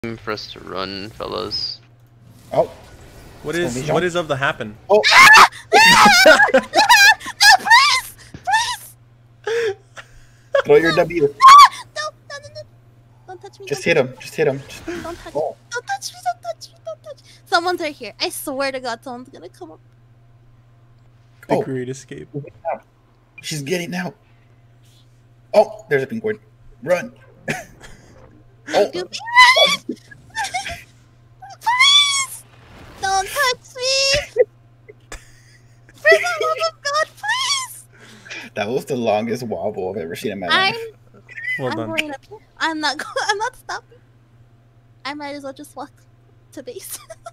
for us to run, fellas. Oh. What is of the happen? Oh. No, please! Please! Throw your W. No! Don't touch me. Just hit him. Just hit him. Don't touch Oh. me. Don't touch me. Don't touch me. Don't touch me. Someone's right here. I swear to God, someone's gonna come up. The Oh. Great Escape. She's getting out. Oh, there's a penguin. Run. Oh. Goofy, run! Please! Don't touch me! For the love of God, please! That was the longest wobble I've ever seen in my life. Well I'm done. going up here. I'm not stopping. I might as well just walk to base.